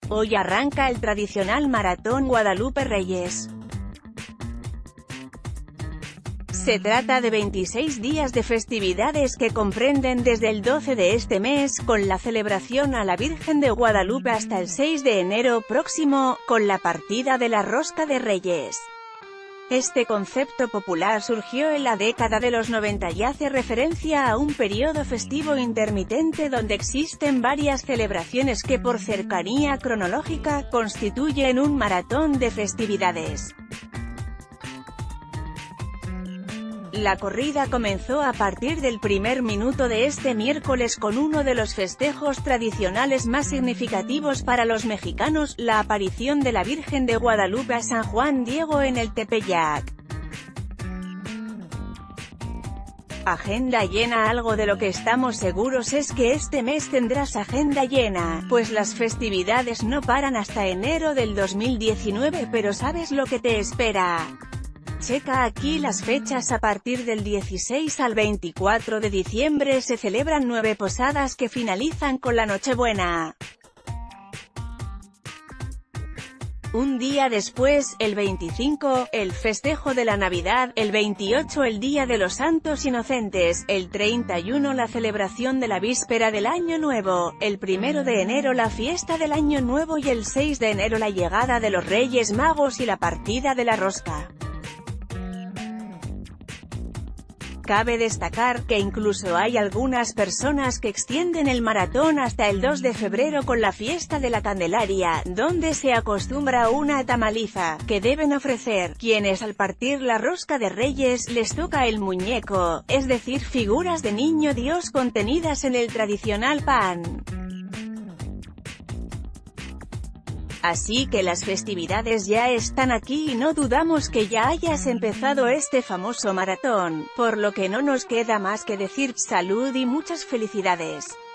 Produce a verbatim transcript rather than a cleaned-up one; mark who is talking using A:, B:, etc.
A: Hoy arranca el tradicional Maratón Guadalupe Reyes. Se trata de veintiséis días de festividades que comprenden desde el doce de este mes, con la celebración a la Virgen de Guadalupe, hasta el seis de enero próximo, con la partida de la Rosca de Reyes. Este concepto popular surgió en la década de los noventa y hace referencia a un periodo festivo intermitente donde existen varias celebraciones que por cercanía cronológica, constituyen un maratón de festividades. La corrida comenzó a partir del primer minuto de este miércoles con uno de los festejos tradicionales más significativos para los mexicanos, la aparición de la Virgen de Guadalupe a San Juan Diego en el Tepeyac. Agenda llena. Algo de lo que estamos seguros es que este mes tendrás agenda llena, pues las festividades no paran hasta enero del dos mil diecinueve, pero ¿sabes lo que te espera? Checa aquí las fechas. A partir del dieciséis al veinticuatro de diciembre se celebran nueve posadas que finalizan con la Nochebuena. Un día después, el veinticinco, el festejo de la Navidad, el veintiocho el Día de los Santos Inocentes, el treinta y uno la celebración de la víspera del Año Nuevo, el primero de enero la fiesta del Año Nuevo y el seis de enero la llegada de los Reyes Magos y la partida de la Rosca. Cabe destacar que incluso hay algunas personas que extienden el maratón hasta el dos de febrero con la fiesta de la Candelaria, donde se acostumbra una tamaliza, que deben ofrecer, quienes al partir la rosca de Reyes les toca el muñeco, es decir, figuras de Niño Dios contenidas en el tradicional pan. Así que las festividades ya están aquí y no dudamos que ya hayas empezado este famoso maratón, por lo que no nos queda más que decir salud y muchas felicidades.